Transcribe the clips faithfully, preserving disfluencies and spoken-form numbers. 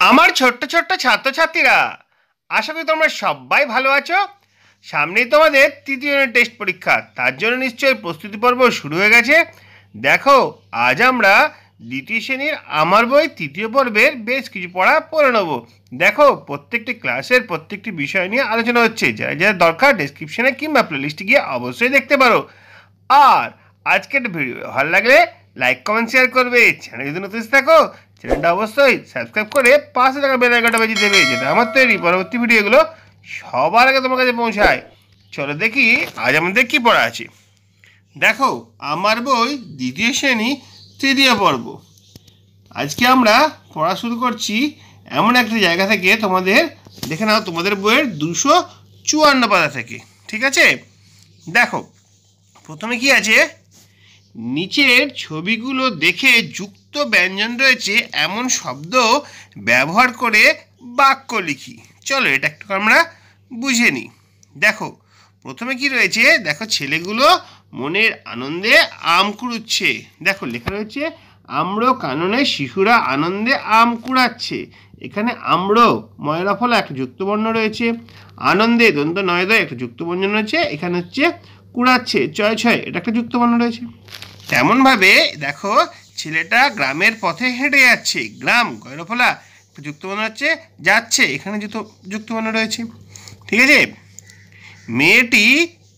আমার ছোট্ট ছোট্ট ছাত্রছাত্রীরা, আশা করি তোমরা সবাই ভালো আছো। সামনেই তোমাদের তৃতীয় টেস্ট পরীক্ষা, তার জন্য নিশ্চয়ই প্রস্তুতি পর্ব শুরু হয়ে গেছে। দেখো, আজ আমরা দ্বিতীয় শ্রেণীর আমার বই তৃতীয় পর্বের বেশ কিছু পড়া পড়ে নেব। দেখো, প্রত্যেকটি ক্লাসের প্রত্যেকটি বিষয় নিয়ে আলোচনা হচ্ছে, যারা যারা দরকার ডেসক্রিপশনে কিংবা প্লেলিস্টে গিয়ে অবশ্যই দেখতে পারো। আর আজকের ভিডিও ভালো লাগলে লাইক কমেন্ট শেয়ার করবে। চ্যানেল যদি নতুন থাকো, চ্যানেলটা অবশ্যই সাবস্ক্রাইব করে পাশে থাকা বেল আইকনটা বাজিয়ে দেবে, যেটা আমার তৈরি পরবর্তী ভিডিওগুলো সবার আগে তোমার কাছে পৌঁছায়। চলো দেখি আজ আমাদের কি পড়া আছে। দেখো, আমার বই দ্বিতীয় শ্রেণী তৃতীয় পর্ব। আজকে আমরা পড়া শুরু করছি এমন একটা জায়গা থেকে, তোমাদের দেখে নাও তোমাদের বইয়ের দুশো চুয়ান্ন পাতা থেকে। ঠিক আছে, দেখো প্রথমে কি আছে, নিচের ছবিগুলো দেখে যুক্ত ব্যঞ্জন রয়েছে এমন শব্দ ব্যবহার করে বাক্য লিখি। চলো এটা একটু আমরা বুঝে নিই। দেখো প্রথমে কি রয়েছে, দেখো ছেলেগুলো মনের আনন্দে আম কুড়ুচ্ছে। দেখো লেখা রয়েছে আম্র কাননে শিশুরা আনন্দে আম কুড়াচ্ছে। এখানে আম্র ময়লা ফলা একটা যুক্তবর্ণ রয়েছে, আনন্দে দন্ত নয় দয় একটা যুক্তবর্ণ রয়েছে, এখানে হচ্ছে কুড়াচ্ছে ছয় ছয় এটা একটা যুক্তবর্ণ রয়েছে। তেমনভাবে দেখো ছেলেটা গ্রামের পথে হেঁটে যাচ্ছে, গ্রাম গয়রফলা যুক্তবর্ণ হচ্ছে যাচ্ছে, এখানে যুক্ত যুক্তবর্ণ রয়েছে। ঠিক আছে, মেয়েটি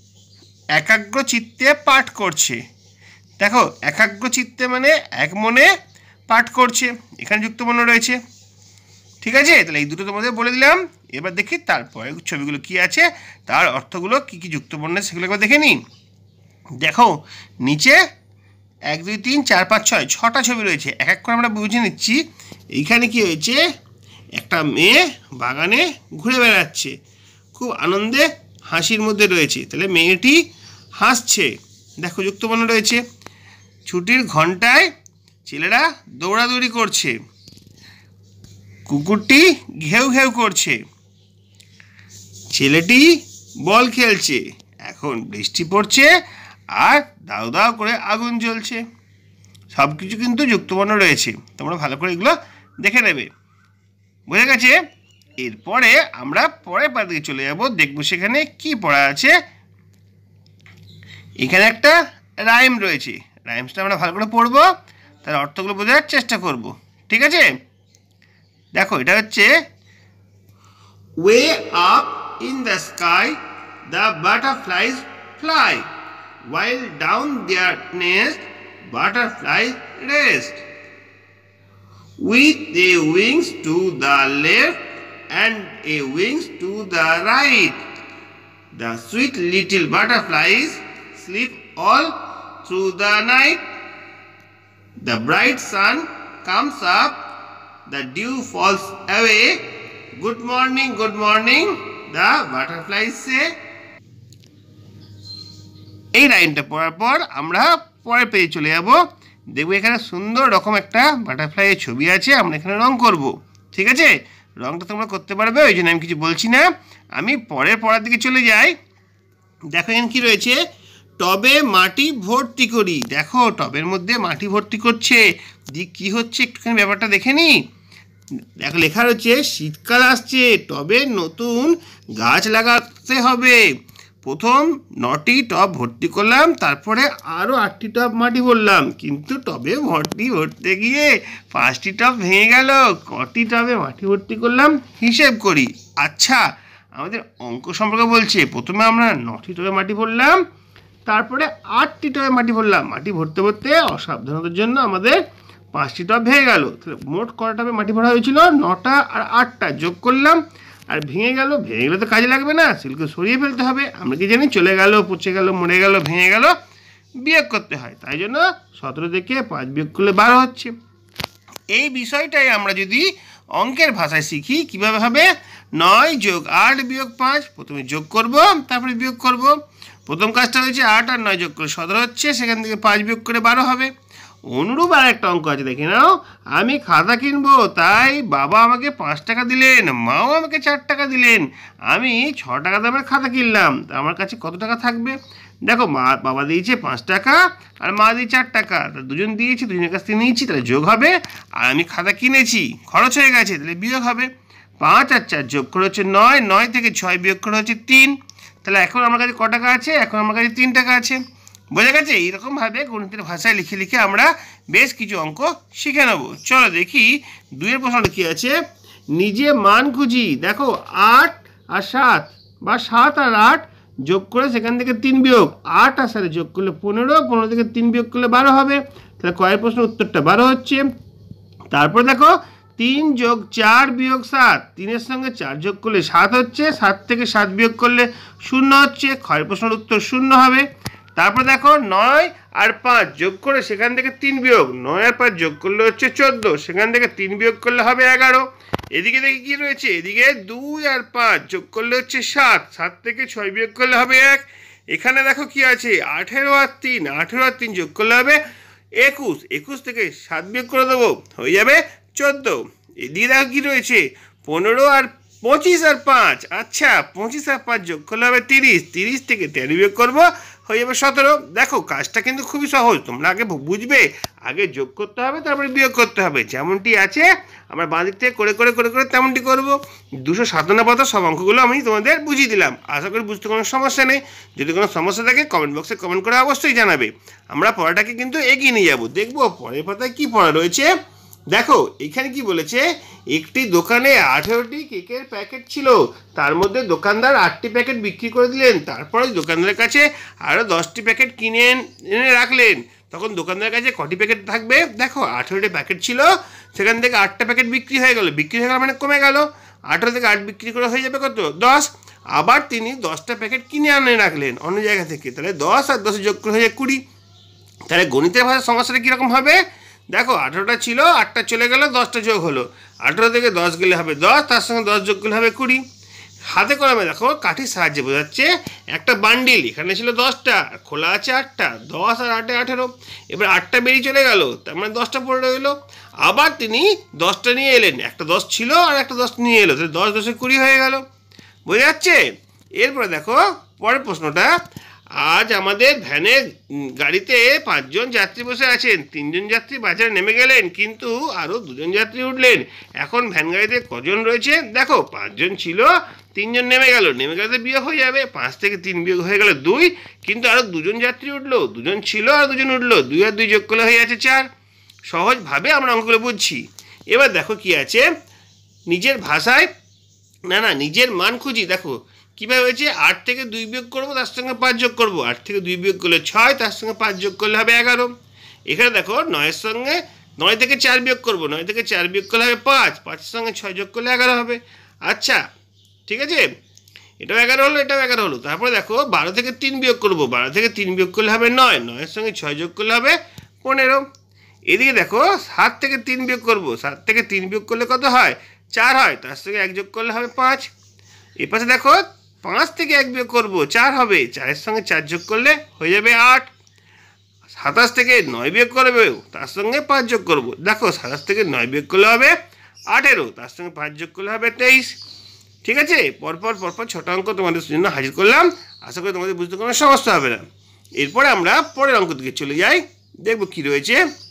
একাগ্র চিত্তে পাঠ করছে। দেখো একাগ্র চিত্তে মানে এক মনে পাঠ করছে, এখানে যুক্তবর্ণ রয়েছে। ঠিক আছে, তাহলে এই দুটো তোমাদের বলে দিলাম। এবার দেখি তারপরে ছবিগুলো কি আছে, তার অর্থগুলো কি কি যুক্তবর্ণ সেগুলো একবার দেখে নিন। দেখো নিচে এক দুই তিন চার পাঁচ ছয় ছটা ছবি রয়েছে, এক এক করে আমরা বুঝে নিচ্ছি। এইখানে কি হয়েছে, একটা মেয়ে বাগানে ঘুরে বেড়াচ্ছে, খুব আনন্দে হাসির মধ্যে রয়েছে, তাহলে মেয়েটি হাসছে। দেখো যুক্তবর্ণ রয়েছে। ছুটির ঘন্টায় ছেলেরা দৌড়াদৌড়ি করছে, কুকুরটি ঘেউ ঘেউ করছে, ছেলেটি বল খেলছে, এখন বৃষ্টি পড়ছে আর দাউ দাউ করে আগুন জ্বলছে। সব কিছু কিন্তু যুক্তবর্ণ রয়েছে, তোমরা ভালো করে এগুলো দেখে নেবে। বুঝে গেছে? এরপরে আমরা পরের পাতা দিকে চলে যাব, দেখবো সেখানে কি পড়া আছে। এখানে একটা রাইম রয়েছে, রাইমসটা আমরা ভালো করে পড়বো, তার অর্থগুলো বোঝার চেষ্টা করব। ঠিক আছে, দেখো এটা হচ্ছে way up in the sky the butterflies fly while down their nest butterflies rest, with a wings to the left and a wings to the right, the sweet little butterflies sleep all through the night, the bright sun comes up, the dew falls away, good morning, good morning, the butterflies say। এই লাইনটা পড়ার পর আমরা পরের পেজে চলে যাব, দেখবো এখানে সুন্দর রকম একটা বাটারফ্লাইয়ের ছবি আছে, আমরা এখানে রং করব। ঠিক আছে, রংটা তোমরা করতে পারবে, ওই জন্য আমি কিছু বলছি না, আমি পরের পড়ার দিকে চলে যাই। দেখো এখানে কি রয়েছে, টবে মাটি ভর্তি করি। দেখো টবের মধ্যে মাটি ভর্তি করছে, দিক কি হচ্ছে একটুখানি ব্যাপারটা দেখে নি। দেখো লেখা রয়েছে শীতকাল আসছে, টবে নতুন গাছ লাগাতে হবে। প্রথম নটি টব ভর্তি করলাম, তারপরে আরও আটটি টব মাটি ভরলাম, কিন্তু টবে ভর্তি ভরতে গিয়ে পাঁচটি টব ভেঙে গেল। কটি টবে মাটি ভর্তি করলাম হিসেব করি। আচ্ছা, আমাদের অঙ্ক সম্পর্কে বলছে, প্রথমে আমরা নটি টবে মাটি ভরলাম, তারপরে আটটি টবে মাটি ভরলাম, মাটি ভরতে ভরতে অসাবধানতার জন্য আমাদের পাঁচটি টব ভেঙে গেল। মোট কটা টবে মাটি ভরা হয়েছিল, নটা আর আটটা যোগ করলাম, আর ভেঙে গেল। ভেঙে গেলে তো কাজে লাগবে না, সেগুলো সরিয়ে ফেলতে হবে। আমরা কি জানি, চলে গেল, পচে গেল, মরে গেল, ভেঙে গেল, বিয়োগ করতে হয়। তাই জন্য সতেরো থেকে পাঁচ বিয়োগ করলে বারো হচ্ছে। এই বিষয়টাই আমরা যদি অঙ্কের ভাষায় শিখি, কীভাবে হবে, নয় যোগ আট বিয়োগ পাঁচ, প্রথমে যোগ করব তারপরে বিয়োগ করব। প্রথম কাজটা হয়েছে আট আর নয় যোগ করে সতেরো হচ্ছে, সেখান থেকে পাঁচ বিয়োগ করে বারো হবে। অনুরূপ আর একটা অঙ্ক আছে, দেখে নাও। আমি খাতা কিনবো, তাই বাবা আমাকে পাঁচ টাকা দিলেন, মাও আমাকে চার টাকা দিলেন, আমি ছ টাকা দামের খাতা কিনলাম, তা আমার কাছে কত টাকা থাকবে। দেখো মা বাবা দিয়েছে পাঁচ টাকা আর মা দিয়ে চার টাকা, দুজন দিয়েছে, দুজনের কাছ থেকে নিয়েছি, তাহলে যোগ হবে। আর আমি খাতা কিনেছি, খরচ হয়ে গেছে, তাহলে বিয়োগ হবে। পাঁচ আর চার যোগ করে হচ্ছে নয়, নয় থেকে ছয় বিয়োগ করে হচ্ছে তিন, তাহলে এখন আমার কাছে ক টাকা আছে? এখন আমার কাছে তিন টাকা আছে। বোঝা গেছে? এইরকমভাবে গণিতের ভাষায় লিখে লিখে আমরা বেশ কিছু অঙ্ক শিখে নেব। চলো দেখি দুইয়ের প্রশ্নটা কী আছে। নিজে মান খুঁজি। দেখো আট আর সাত বা সাত আর আট যোগ করে সেখান থেকে তিন বিয়োগ, আট আর সাথে যোগ করলে পনেরো, পনেরো থেকে তিন বিয়োগ করলে বারো হবে, তাহলে কয়ের প্রশ্ন উত্তরটা বারো হচ্ছে। তারপর দেখো তিন যোগ চার বিয়োগ সাত, তিনের সঙ্গে চার যোগ করলে সাত হচ্ছে, সাত থেকে সাত বিয়োগ করলে শূন্য হচ্ছে, ক্ষয়ের প্রশ্নের উত্তর শূন্য হবে। তারপর দেখো নয় আর পাঁচ যোগ করে সেখান থেকে তিন বিয়োগ, নয় আর পাঁচ যোগ করলে হচ্ছে চোদ্দো, সেখান থেকে তিন বিয়োগ করলে হবে এগারো। এদিকে দেখি কি রয়েছে, এদিকে দুই আর পাঁচ যোগ করলে হচ্ছে সাত, সাত থেকে ছয় বিয়োগ করলে হবে এক। এখানে দেখো কি আছে, আঠেরো আর তিন, আঠেরো আর তিন যোগ করলে হবে একুশ, একুশ থেকে সাত বিয়োগ করে দেবো, হয়ে যাবে চোদ্দো। এদিকে দেখো কি রয়েছে, পনেরো আর পঁচিশ আর পাঁচ, আচ্ছা পঁচিশ আর পাঁচ যোগ করলে হবে তিরিশ, তিরিশ থেকে তেরো বিয়োগ করবো, হয়ে যাবে সতেরো। দেখো কাজটা কিন্তু খুবই সহজ, তোমরা আগে বুঝবে, আগে যোগ করতে হবে তারপরে বিয়োগ করতে হবে। যেমনটি আছে আমরা বাঁ দিক থেকে করে করে করে করে তেমনটি করবো। দুশো সাতান্ন সব অঙ্কগুলো আমি তোমাদের বুঝিয়ে দিলাম, আশা করি বুঝতে কোনো সমস্যা নেই। যদি কোনো সমস্যা থাকে কমেন্ট বক্সে কমেন্ট করে অবশ্যই জানাবে। আমরা পড়াটাকে কিন্তু এগিয়ে নিয়ে যাবো। দেখবো পরের পাতায় কী পড়া রয়েছে। দেখো এখানে কি বলেছে, একটি দোকানে আঠেরোটি কেকের প্যাকেট ছিল, তার মধ্যে দোকানদার আটটি প্যাকেট বিক্রি করে দিলেন, তারপরে দোকানদারের কাছে আরও দশটি প্যাকেট কিনে এনে রাখলেন, তখন দোকানদারের কাছে কটি প্যাকেট থাকবে? দেখো আঠেরোটি প্যাকেট ছিল, সেখান থেকে আটটা প্যাকেট বিক্রি হয়ে গেল, বিক্রি হয়ে গেল মানে কমে গেল, আঠেরো থেকে আট বিক্রি করে হয়ে যাবে কত? দশ। আবার তিনি দশটা প্যাকেট কিনে আনে রাখলেন অন্য জায়গা থেকে, তাহলে দশ আর দশে যোগ করে হয়ে যায় কুড়ি। তাহলে গণিতের ভাষার সমস্যাটা কীরকম হবে? দেখো আঠেরোটা ছিল, আটটা চলে গেল, দশটা যোগ হলো, আঠেরো থেকে দশ গেলে হবে দশ, তার সঙ্গে দশ যোগ করলে হবে কুড়ি। হাতে কলমে দেখো কাঠির সাহায্যে বোঝাচ্ছে, একটা বান্ডিল এখানে ছিল দশটা, খোলা আছে আটটা, দশ আর আটে আঠেরো, এবার আটটা বেরিয়ে চলে গেল, তার মানে দশটা পড়ে রইলো। আবার তিনি দশটা নিয়ে এলেন, একটা দশ ছিল আর একটা দশ নিয়ে এলো, তাহলে দশ দশে কুড়ি হয়ে গেল। বোঝা যাচ্ছে? এরপরে দেখো পরের প্রশ্নটা, আজ আমাদের ভ্যানের গাড়িতে পাঁচজন যাত্রী বসে আছেন, তিনজন যাত্রী বাজারে নেমে গেলেন, কিন্তু আরও দুজন যাত্রী উঠলেন, এখন ভ্যান গাড়িতে কজন রয়েছে? দেখো পাঁচজন ছিল, তিনজন নেমে গেল, নেমে গেলে বিয়োগ হয়ে যাবে, পাঁচ থেকে তিন বিয়োগ হয়ে গেল দুই, কিন্তু আরও দুজন যাত্রী উঠলো, দুজন ছিল আর দুজন উঠলো, দুই আর দুই যোগ করলে হয়ে যাচ্ছে চার। সহজভাবে আমরা অঙ্কগুলো বুঝছি। এবার দেখো কি আছে, নিজের ভাষায় না না নিজের মান খুঁজি। দেখো কীভাবে হয়েছে, আট থেকে দুই বিয়োগ করবো, তার সঙ্গে পাঁচ যোগ করবো, আট থেকে দুই বিয়োগ করলে ছয়, তার সঙ্গে পাঁচ যোগ করলে হবে এগারো। এখানে দেখো নয়ের সঙ্গে নয় থেকে চার বিয়োগ করবো, নয় থেকে চার বিয়োগ করলে হবে পাঁচ, পাঁচের সঙ্গে ছয় যোগ করলে এগারো হবে। আচ্ছা ঠিক আছে, এটাও এগারো হলো, এটাও এগারো হলো। তারপরে দেখো বারো থেকে তিন বিয়োগ করবো, বারো থেকে তিন বিয়োগ করলে হবে নয়, নয়ের সঙ্গে ছয় যোগ করলে হবে পনেরো। এদিকে দেখো সাত থেকে তিন বিয়োগ করবো, সাত থেকে তিন বিয়োগ করলে কত হয়? চার হয়, তার সঙ্গে এক যোগ করলে হবে পাঁচ। এর পাশে দেখো পাঁচ থেকে এক বিয়োগ করবো, চার হবে, চারের সঙ্গে চার যোগ করলে হয়ে যাবে আট। সাতাশ থেকে নয় বিয়োগ করবে, তার সঙ্গে পাঁচ যোগ করবো, দেখো সাতাশ থেকে নয় বিয়োগ করলে হবে আঠেরো, তার সঙ্গে পাঁচ যোগ করলে হবে তেইশ। ঠিক আছে, পরপর পরপর ছোটো অঙ্ক তোমাদের জন্য হাজির করলাম, আশা করি তোমাদের বুঝতে কোনো সমস্যা হবে না। এরপরে আমরা পরের অঙ্ক দিকে চলে যাই, দেখবো কি রয়েছে।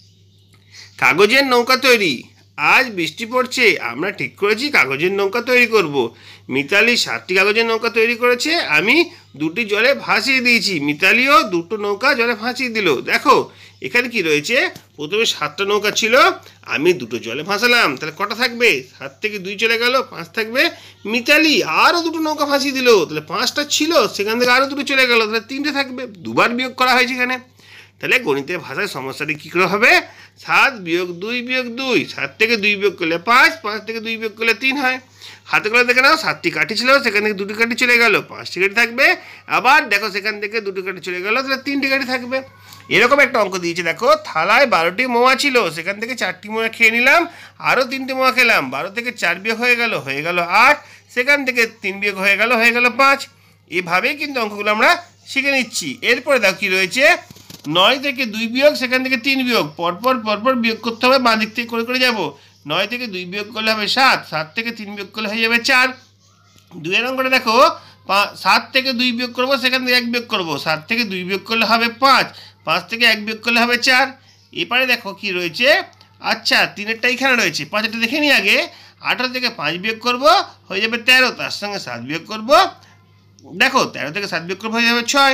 কাগজের নৌকা তৈরি, আজ বৃষ্টি পড়ছে, আমরা ঠিক করেছি কাগজের নৌকা তৈরি করব। মিতালি সাতটি কাগজের নৌকা তৈরি করেছে, আমি দুটি জলে ভাসিয়ে দিয়েছি, মিতালিও দুটো নৌকা জলে ভাসিয়ে দিল। দেখো এখানে কি রয়েছে, প্রথমে সাতটা নৌকা ছিল, আমি দুটো জলে ভাসালাম, তাহলে কটা থাকবে? সাত থেকে দুই চলে গেল, পাঁচ থাকবে। মিতালি আরও দুটো নৌকা ভাসিয়ে দিল, তাহলে পাঁচটা ছিল, সেখান থেকে আরও দুটো চলে গেল, তাহলে তিনটে থাকবে। দুবার বিয়োগ করা হয়েছে এখানে। তাহলে গণিতের ভাষায় সমস্যাটি কী করে হবে? সাত বিয়োগ দুই বিয়োগ দুই, সাত থেকে দুই বিয়োগ করলে পাঁচ, পাঁচ থেকে দুই বিয়োগ করলে তিন হয়। হাতে করে দেখে নাও, সাতটি কাঠি ছিল, সেখান থেকে দুটি কাঠি চলে গেল, পাঁচটি কাঠি থাকবে। আবার দেখো সেখান থেকে দুটো কাঠি চলে গেল, তাহলে তিনটি কাঠি থাকবে। এরকম একটা অঙ্ক দিয়েছে, দেখো থালায় বারোটি মোয়া ছিল, সেখান থেকে চারটি মোয়া খেয়ে নিলাম, আরও তিনটে মোয়া খেলাম, বারো থেকে চার বিয়োগ হয়ে গেল, হয়ে গেল আট, সেখান থেকে তিন বিয়োগ হয়ে গেল, হয়ে গেল পাঁচ। এভাবেই কিন্তু অঙ্কগুলো আমরা শিখে নিচ্ছি। এরপরে দেখো কী রয়েছে, নয় থেকে দুই বিয়োগ, সেখান থেকে তিন বিয়োগ, পরপর পরপর বিয়োগ করতে হবে, বাঁ দিক থেকে করে করে যাবো। নয় থেকে দুই বিয়োগ করলে হবে সাত, সাত থেকে তিন বিয়োগ করলে হয়ে যাবে চার। দুইয়ের অঙ্কটা দেখো, সাত থেকে দুই বিয়োগ করবো, সেখান থেকে এক বিয়োগ করবো। সাত থেকে দুই বিয়োগ করলে হবে পাঁচ, পাঁচ থেকে এক বিয়োগ করলে হবে চার। এবারে দেখো কি রয়েছে, আচ্ছা তিনেরটা এখানে রয়েছে, পাঁচটা দেখে নিই আগে। আঠারো থেকে পাঁচ বিয়োগ করবো, হয়ে যাবে তেরো, তার সঙ্গে সাত বিয়োগ করবো, দেখো তেরো থেকে সাত বিয়োগ করবো হয়ে যাবে ছয়।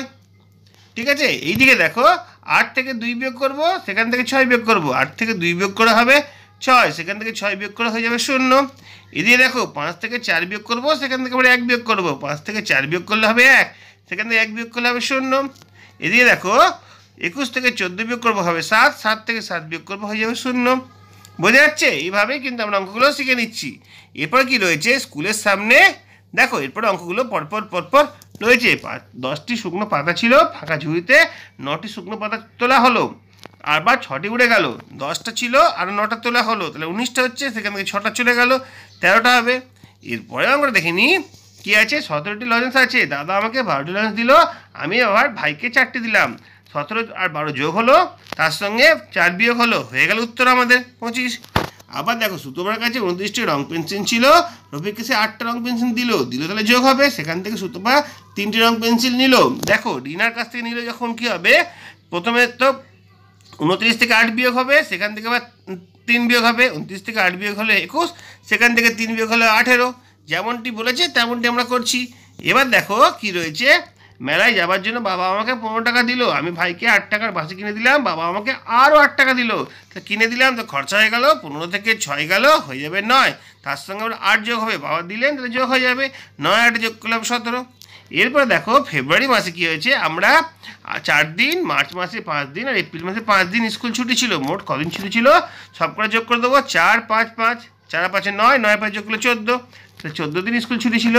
ঠিক আছে, এইদিকে দেখো আট থেকে দুই বিয়োগ করবো, সেখান থেকে ছয় বিয়োগ করবো। আট থেকে দুই বিয়োগ করা হবে ছয়, সেখান থেকে ছয় বিয়োগ করা হয়ে যাবে শূন্য। এদিকে দেখো পাঁচ থেকে চার বিয়োগ করবো, সেখান থেকে আমরা এক বিয়োগ করবো। পাঁচ থেকে চার বিয়োগ করলে হবে এক, সেখান থেকে এক বিয়োগ করলে হবে শূন্য। এদিকে দেখো একুশ থেকে চোদ্দো বিয়োগ করবো হবে সাত, সাত থেকে সাত বিয়োগ করবো হয়ে যাবে শূন্য। বোঝা যাচ্ছে? এইভাবেই কিন্তু আমরা অঙ্কগুলো শিখে নিচ্ছি। এরপর কি রয়েছে, স্কুলের সামনে দেখো এরপরে অঙ্কগুলো পরপর পরপর রয়েছে। দশটি শুকনো পাতা ছিল ফাঁকা ঝুড়িতে, নটি শুকনো পাতা তোলা হলো, আবার ছটি উড়ে গেল। দশটা ছিল আর নটা তোলা হলো, তাহলে উনিশটা হচ্ছে, সেখান থেকে ছটা চলে গেল, তেরোটা হবে। এরপরে আমরা দেখিনি কি আছে, সতেরোটি লজেন্স আছে, দাদা আমাকে বারোটি লজেন্স দিল, আমি আবার ভাইকে চারটি দিলাম। সতেরো আর বারো যোগ হলো, তার সঙ্গে চার বিয়োগ হলো, হয়ে গেল উত্তর আমাদের পঁচিশ। আবার দেখো সুতোবার কাছে উনত্রিশটি রং পেন্সিল ছিল, রফিককে সে আটটা রং পেন্সিল দিল, দিল তাহলে যোগ হবে, সেখান থেকে সুতোবা তিনটি রং পেন্সিল নিল। দেখো রিনার কাছ থেকে নিল যখন কি হবে, প্রথমে তো উনত্রিশ থেকে আট বিয়োগ হবে, সেখান থেকে আবার তিন বিয়োগ হবে। উনত্রিশ থেকে আট বিয়োগ হলে একুশ, সেখান থেকে তিন বিয়োগ হলে আঠেরো। যেমনটি বলেছে তেমনটি আমরা করছি। এবার দেখো কি রয়েছে, মেলায় যাবার জন্য বাবা আমাকে পনেরো টাকা দিল, আমি ভাইকে আট টাকার বাসি কিনে দিলাম, বাবা আমাকে আরও আট টাকা দিল, তো কিনে দিলাম, তো খরচা হয়ে গেল, পনেরো থেকে ছয় গেল, হয়ে যাবে নয়, তার সঙ্গে আবার আট যোগ হবে, বাবা দিলেন তাহলে যোগ হয়ে যাবে, নয় আট যোগ করলাম সতেরো। এরপর দেখো ফেব্রুয়ারি মাসে কী হয়েছে, আমরা চার দিন, মার্চ মাসে পাঁচ দিন আর এপ্রিল মাসে পাঁচ দিন স্কুল ছুটি ছিল। মোট কদিন ছুটি ছিল সব করে যোগ করে দেবো, চার পাঁচ পাঁচ, চার পাঁচে নয়, নয় পাঁচ যোগ করলে চোদ্দো, তাহলে চোদ্দো দিন স্কুল ছুটি ছিল।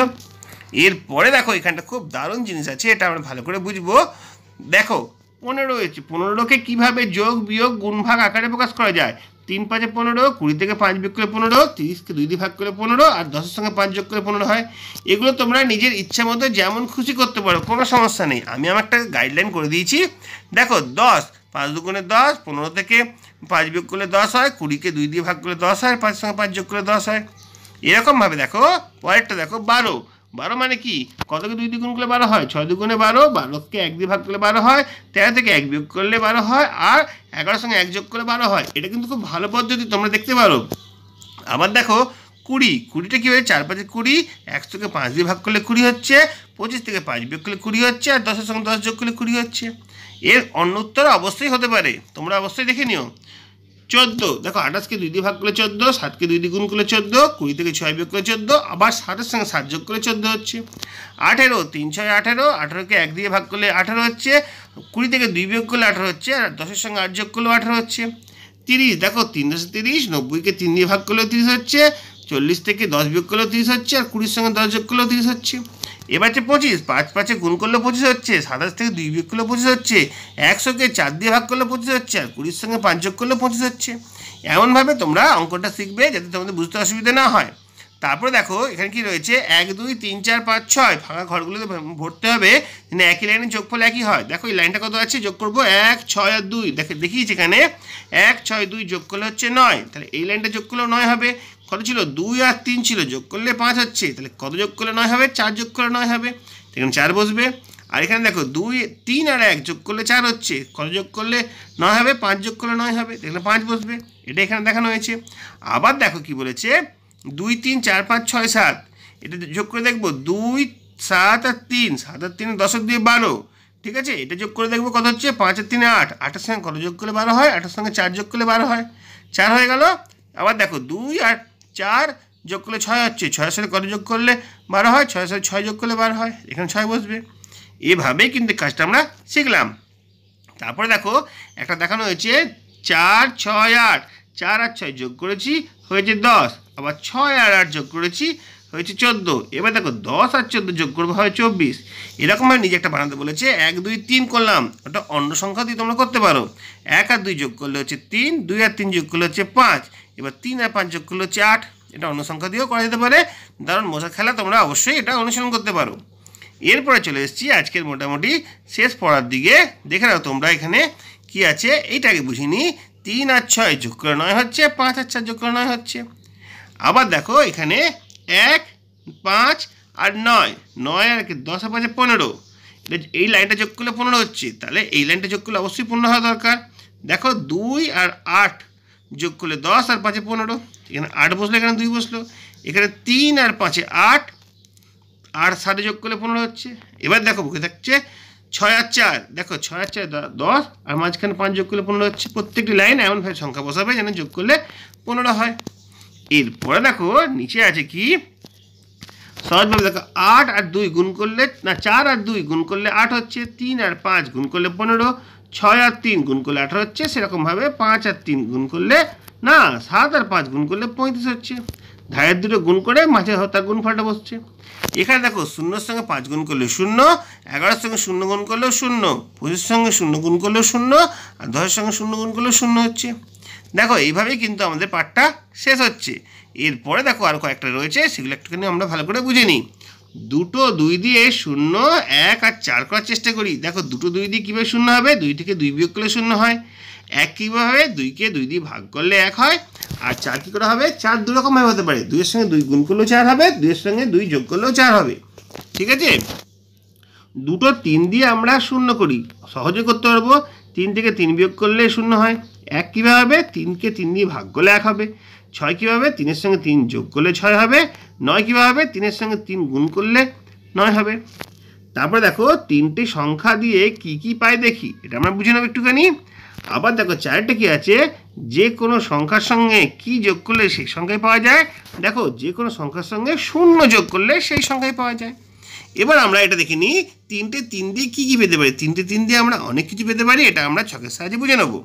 এরপরে দেখো এখানটা খুব দারুণ জিনিস আছে, এটা আমরা ভালো করে বুঝবো। দেখো পনেরো হয়েছে, পনেরোকে কীভাবে যোগ বিয়োগ গুণ ভাগ আকারে প্রকাশ করা যায়। তিন পাঁচে পনেরো, কুড়ি থেকে পাঁচ বিয়োগ করে পনেরো, তিরিশকে দুই দিয়ে ভাগ করে পনেরো, আর দশের সঙ্গে পাঁচ যোগ করে পনেরো হয়। এগুলো তোমরা নিজের ইচ্ছা মতো যেমন খুশি করতে পারো, কোনো সমস্যা নেই, আমি আমারটা গাইডলাইন করে দিয়েছি। দেখো দশ, পাঁচ দুগুণে দশ, পনেরো থেকে পাঁচ বিয়োগ করলে দশ হয়, কুড়িকে দুই দিয়ে ভাগ করলে দশ হয়, পাঁচের সঙ্গে পাঁচ যোগ করলে দশ হয়। এরকমভাবে দেখো পরেরটা দেখো বারো, বারো মানে কি, কতকে দুই দ্বিগুণ করলে বারো হয়, ছয় দুগুণে বারো, বারোকে এক দিয়ে ভাগ করলে বারো হয়, তেরো থেকে এক বিয়োগ করলে বারো হয়, আর এগারোর সঙ্গে এক যোগ করলে বারো হয়। এটা কিন্তু খুব ভালো পদ্ধতি, তোমরা দেখতে পারো। আবার দেখো কুড়ি, কুড়িটা কী হয়েছে, চার পাঁচে কুড়ি, একশোকে পাঁচ দিয়ে ভাগ করলে কুড়ি হচ্ছে, পঁচিশ থেকে পাঁচ বিয়োগ করলে কুড়ি হচ্ছে, আর দশের সঙ্গে দশ যোগ করলে কুড়ি হচ্ছে। এর অন্য উত্তর অবশ্যই হতে পারে, তোমরা অবশ্যই দেখে নিও। চোদ্দো, দেখো আঠাশকে দুই দিয়ে ভাগ করলে চোদ্দো, সাতকে দুই দিয়ে গুণ করলে চোদ্দো, কুড়ি থেকে ছয় বিয়োগ করলে চোদ্দো, আবার ষাটের সঙ্গে সাত যোগ করলে চোদ্দো হচ্ছে। আঠেরো, তিন ছয় আঠেরো, আঠেরোকে এক দিয়ে ভাগ করলে আঠেরো হচ্ছে, কুড়ি থেকে দুই বিয়োগ করলে আঠেরো হচ্ছে, আর দশের সঙ্গে আট যোগ করলেও আঠেরো হচ্ছে। তিরিশ, দেখো তিন দশে তিরিশ, নব্বইকে তিন দিয়ে ভাগ করলেও তিরিশ হচ্ছে, চল্লিশ থেকে দশ বিয়োগ করলেও তিরিশ হচ্ছে, আর কুড়ির সঙ্গে দশ যোগ করলেও তিরিশ হচ্ছে। এবার হচ্ছে পঁচিশ, পাঁচ পাঁচে গুণ করলেও পঁচিশ হচ্ছে, সাতাশ থেকে দুই বিয়োগ করলেও পঁচিশ হচ্ছে, একশোকে চার দিয়ে ভাগ করলে পঁচিশ হচ্ছে, আর কুড়ির সঙ্গে পাঁচ যোগ করলেও পঁচিশ হচ্ছে। এমনভাবে তোমরা অঙ্কটা শিখবে যাতে তোমাদের বুঝতে অসুবিধা না হয়। তারপরে দেখো এখানে কি রয়েছে, এক দুই তিন চার পাঁচ ছয়, ফাঁকা ঘরগুলোতে ভরতে হবে, একই লাইনে যোগফল একই হয়। দেখো এই লাইনটা কত আছে, যোগ করবো এক ছয় আর দুই, দেখে দেখিয়েছি এখানে এক ছয় দুই যোগ করলে হচ্ছে নয়, তাহলে এই লাইনটা যোগ করলেও নয় হবে। কত ছিল, দুই আর তিন ছিল, যোগ করলে পাঁচ হচ্ছে, তাহলে কত যোগ করলে নয় হবে, চার যোগ করলে নয় হবে, এখানে চার বসবে। আর এখানে দেখো দুই তিন আর এক যোগ করলে চার হচ্ছে, কত যোগ করলে নয় হবে, পাঁচ যোগ করলে নয় হবে, এখানে পাঁচ বসবে, এটা এখানে দেখানো হয়েছে। আবার দেখো কি বলেছে, দুই তিন চার পাঁচ ছয় সাত, এটা যোগ করে দেখবো দুই সাত আর তিন, সাত আর তিন দশ আর দুই বারো, ঠিক আছে, এটা যোগ করে দেখবো কত হচ্ছে, পাঁচ আর তিনে আট, আটের সঙ্গে কত যোগ করলে বারো হয়, আটের সঙ্গে চার যোগ করলে বারো হয়, চার হয়ে গেল। আবার দেখো দুই আর চার যোগ করলে ছয় হচ্ছে, ছয়ের সাথে কত যোগ করলে বারো হয়, ছয়ের সাথে ছয় যোগ করলে বারো হয়, এখানে ছয় বসবে। এভাবেই কিন্তু কাজটা আমরা শিখলাম। তারপরে দেখো একটা দেখানো হয়েছে চার ছয় আট, চার আর ছয় যোগ করেছি হয়েছে দশ, আবার ছয় আর আট যোগ করেছি হয়েছে চোদ্দো। এবার দেখো দশ আর চোদ্দো যোগ করবো হয় চব্বিশ। এরকমভাবে নিজে একটা বানাতে বলেছে, এক দুই তিন করলাম, ওটা অন্য সংখ্যা দিয়ে তোমরা করতে পারো। এক আর দুই যোগ করলে হচ্ছে তিন, দুই আর তিন যোগ করলে হচ্ছে পাঁচ, এবার তিন আর পাঁচ যোগ করলে হচ্ছে আট, এটা অন্য সংখ্যা দিয়েও করা যেতে পারে। দারুণ মজা খেলা, তোমরা অবশ্যই এটা অনুসরণ করতে পারো। এরপরে চলে এসেছি আজকের মোটামুটি শেষ পড়ার দিকে। দেখে নাও তোমরা এখানে কি আছে, এইটাকে বুঝিনি। তিন আর ছয় যোগ করে নয় হচ্ছে, পাঁচ আর চার যোগ করে নয় হচ্ছে। আবার দেখো এখানে এক পাঁচ আর নয়, নয় আর কি দশ আর পাঁচে পনেরো, এটা এই লাইনটা যোগ করলে পনেরো হচ্ছে, তাহলে এই লাইনটা যোগ করলে অবশ্যই পনেরো হওয়া দরকার। দেখো দুই আর আট যোগ করলে দশ আর পাঁচে পনেরো, এখানে আট বসলো, এখানে দুই বসলো, এখানে তিন আর পাঁচে আট, আট সাথে যোগ করলে পনেরো হচ্ছে। এবার দেখো বুকে থাকছে ছয় আর চার, দেখো ছয় আর চার দশ, আর মাঝখানে পাঁচ যোগ করলে পনেরো হচ্ছে। প্রত্যেকটি লাইন এমনভাবে সংখ্যা বসাবে যেন যোগ করলে পনেরো হয়। এরপরে দেখো নিচে আছে কি, সহজভাবে দেখো আট আর দুই গুণ করলে, না চার আর দুই গুণ করলে আট হচ্ছে, তিন আর পাঁচ গুণ করলে পনেরো, ছয় আর তিন গুণ করলে আঠারো হচ্ছে। সেরকমভাবে পাঁচ আর তিন গুণ করলে, না সাত আর পাঁচ গুণ করলে পঁয়ত্রিশ হচ্ছে। ধারের দুটো গুণ করে মাঝে তার গুণফলটা বসছে। এখানে দেখো শূন্যর সঙ্গে পাঁচ গুণ করলে শূন্য, এগারোর সঙ্গে শূন্য গুণ করলেও শূন্য, পঁচিশের সঙ্গে শূন্য গুণ করলেও শূন্য, আর দশের সঙ্গে শূন্য গুণ করলেও শূন্য হচ্ছে। দেখো এইভাবেই কিন্তু আমাদের পাঠটা শেষ হচ্ছে। এরপরে দেখো আর কয়েকটা রয়েছে, সেগুলো একটুখানি আমরা ভালো করে বুঝে নিই। দুটো দুই দিয়ে শূন্য, এক আর চার করার চেষ্টা করি। দেখো দুটো দুই দিয়ে কীভাবে শূন্য হবে, দুই থেকে দুই বিয়োগ করলে শূন্য হয়। এক কীভাবে, দুইকে দুই দিয়ে ভাগ করলে এক হয়। আর চার কী করে হবে, চার দু রকমভাবে হতে পারে, দুইয়ের সঙ্গে দুই গুণ করলেও চার হবে, দুইয়ের সঙ্গে দুই যোগ করলেও চার হবে। ঠিক আছে, দুটো তিন দিয়ে আমরা শূন্য করি, সহজে করতে পারবো। তিন থেকে তিন বিয়োগ করলে শূন্য হয়। এক কীভাবে হবে, তিনকে তিন দিয়ে ভাগ করলে এক হবে। ছয় কীভাবে, তিনের সঙ্গে তিন যোগ করলে ছয় হবে। নয় কীভাবে হবে, তিনের সঙ্গে তিন গুণ করলে নয় হবে। তারপরে দেখো তিনটি সংখ্যা দিয়ে কি কি পাই দেখি, এটা আমরা বুঝে নেব একটুখানি। আবার দেখো চারটা কি আছে, যে কোনো সংখ্যার সঙ্গে কি যোগ করলে সেই সংখ্যায় পাওয়া যায়। দেখো যে কোনো সংখ্যার সঙ্গে শূন্য যোগ করলে সেই সংখ্যায় পাওয়া যায়। এবার আমরা এটা দেখে নিই, তিনটে তিন দিয়ে কী কী পেতে পারি। তিনটে তিন দিয়ে আমরা অনেক কিছু পেতে পারি, এটা আমরা ছকের সাহায্যে বুঝে নেব।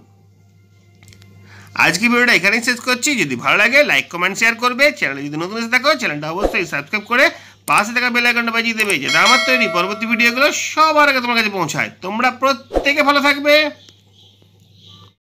আজকে ভিডিওটা এখানেই শেষ করছি। যদি ভালো লাগে লাইক কমেন্ট শেয়ার করবে। চ্যানেলে যদি নতুন এসে থাকো চ্যানেলটা অবশ্যই সাবস্ক্রাইব করে পাশে থাকা বেল আইকনটা বাজিয়ে দেবে, যেটা আমার তৈরি পরবর্তী ভিডিওগুলো সবার আগে তোমার কাছে পৌঁছায়। তোমরা প্রত্যেকে ভালো থাকবে।